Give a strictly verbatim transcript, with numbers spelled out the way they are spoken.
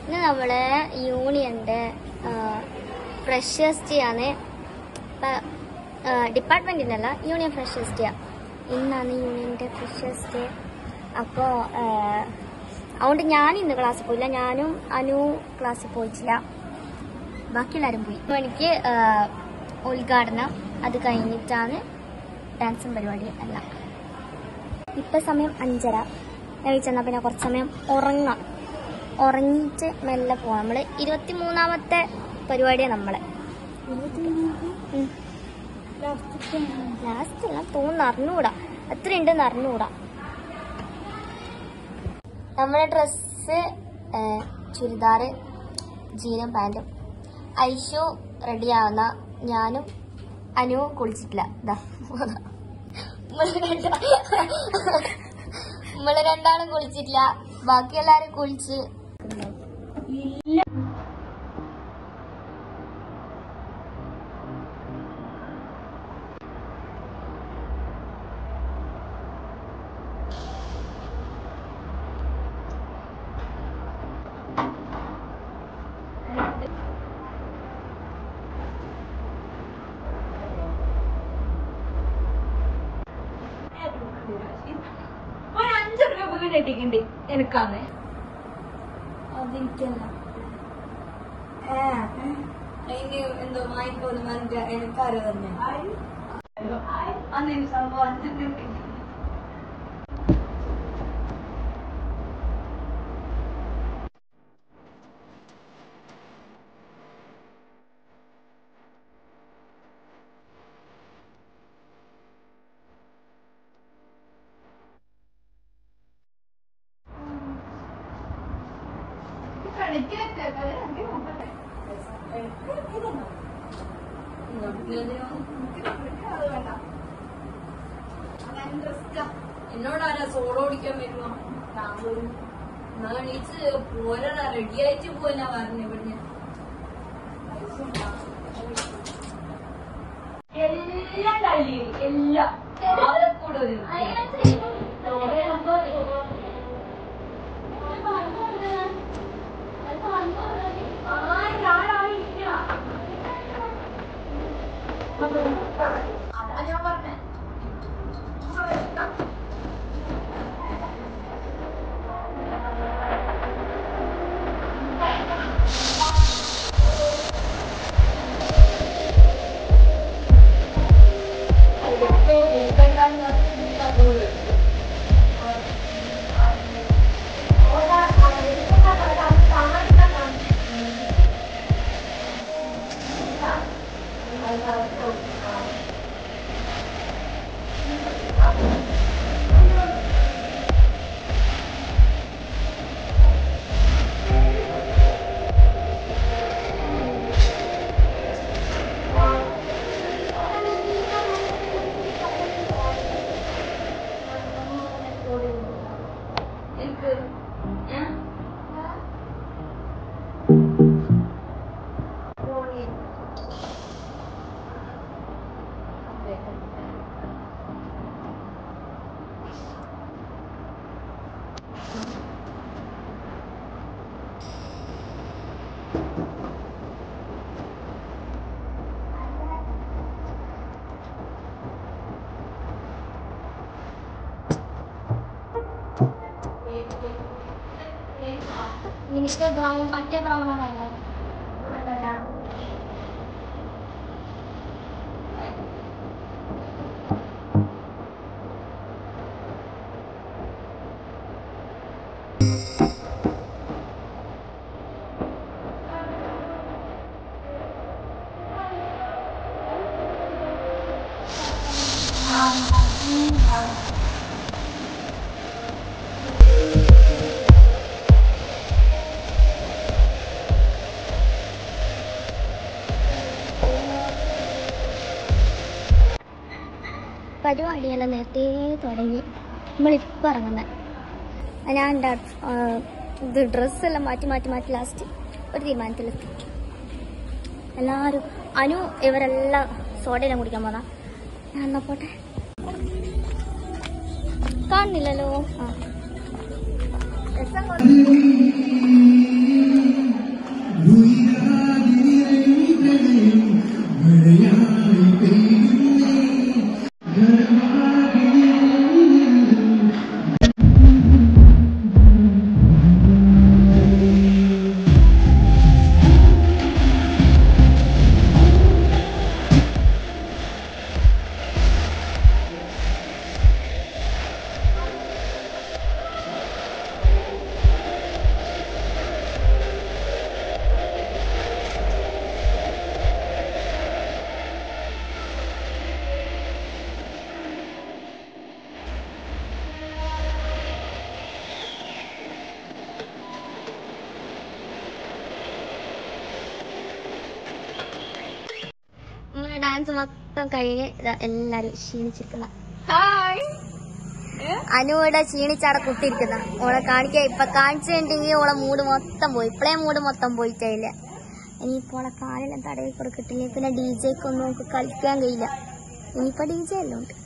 ഇന്ന് നമ്മളെ യൂണിയന്റെ ഫ്രഷേഴ്സ് ഡേ ആണ്. ഡിപ്പാർട്ട്മെന്റിന്റെ അല്ല, യൂണിയൻ ഫ്രഷേഴ്സ് ഡേ. ഇന്നാണ് യൂണിയന്റെ ഫ്രഷേഴ്സ് ഡേ. അപ്പോൾ അതുകൊണ്ട് ഞാൻ ഇന്ന് ക്ലാസ്സിൽ പോയില്ല. ഞാനും അനു ക്ലാസ്സിൽ പോയിട്ടില്ല, ബാക്കി എല്ലാവരും പോയി. അപ്പോൾ എനിക്ക് ഉദ്ഘാടനം അത് കഴിഞ്ഞിട്ടാണ് ഡാൻസും പരിപാടിയും എല്ലാം. ഇപ്പം സമയം അഞ്ചര. ഞാൻ ചെന്നാൽ പിന്നെ കുറച്ച് സമയം ഉറങ്ങാം. ഉറങ്ങിയിട്ട് മെല്ലെ പോവാം. നമ്മൾ ഇരുപത്തി മൂന്നാമത്തെ പരിപാടിയാണ് നമ്മളെ. ലാസ്റ്റ് എല്ലാം തോന്നുന്നു, അറിഞ്ഞുകൂടാ എത്ര ഉണ്ടെന്ന് അറിഞ്ഞുകൂടാ. നമ്മുടെ ഡ്രസ്സ് ചുരിദാറ്, ജീനും പാൻറ്റും. ഐഷു റെഡിയാവുന്ന, ഞാനും അനു കുളിച്ചിട്ടില്ല. ഇതാ നമ്മള് രണ്ടാളും കുളിച്ചിട്ടില്ല, ബാക്കി എല്ലാരും കുളിച്ച്. എനിക്കാണ് അതെനിക്കല്ല അതിന് എന്തോ വാങ്ങിപ്പോന്ന് പറഞ്ഞിട്ട് എനിക്കാരോ തന്നെ അന്ന് സംഭവം. എന്നോടാരാ സോളോ ഓടിക്കാൻ വരുമോ? എന്നാ എണീച്ച് പോരാ, റെഡി ആയിട്ട് പോവാ പറഞ്ഞു. ഇവിടുന്ന് എല്ലാം തള്ളി, എല്ലാം കൂടുതൽ അതാ ഞാൻ പറഞ്ഞേ. മിനിസ്റ്റർ ബ്രൗൺ പറ്റേ ബ്രൗണാണല്ലോ. പരിപാടിയെല്ലാം നേരത്തെ തുടങ്ങി. നമ്മളിപ്പോൾ ഇറങ്ങുന്നത്. ഞാൻ എൻ്റെ ഇത് ഡ്രസ്സെല്ലാം മാറ്റി മാറ്റി മാറ്റി ലാസ്റ്റ് ഒരു തീരുമാനത്തിലെത്തി. എല്ലാവരും അനു ഇവരെല്ലാം സോഡയെല്ലാം കുടിക്കാൻ പോകാം. ഞാൻ എന്നാ പോട്ടെ. കാണുന്നില്ലല്ലോ. ആ രസം ഡാൻസ് മൊത്തം കഴിഞ്ഞ് ഇതാ എല്ലാരും ക്ഷീണിച്ചിരിക്കുന്ന ഹായ് അനുവിടെ ക്ഷീണിച്ചവിടെ കുത്തിരിക്കുന്ന ഓളെ കാണിക്ക ഇപ്പൊ കാണിച്ചിട്ടുണ്ടെങ്കിൽ ഓളെ മൂഡ് മൊത്തം പോയി ഇപ്പളേ മൂഡ് മൊത്തം പോയിട്ടില്ല. ഇനിയിപ്പോ ഓളെ കാലെല്ലാം തടവി കൊടുക്കിട്ടില്ല. പിന്നെ ഡി ജെക്കൊന്നും നമുക്ക് കളിക്കാൻ കഴിയില്ല. ഇനിയിപ്പോ ഡി ജെ എല്ലാം ഉണ്ട്.